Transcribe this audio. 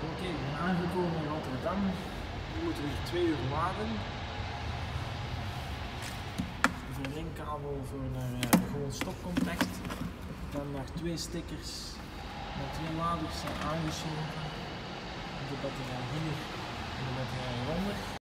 Oké, we zijn aangekomen in Rotterdam. Nu moeten we hier 2 uur laden. De verlengkabel voor naar gewoon stopcontact. Dan naar 2 stickers met 2 laders zijn aangesloten. De batterij hier en de batterij hieronder.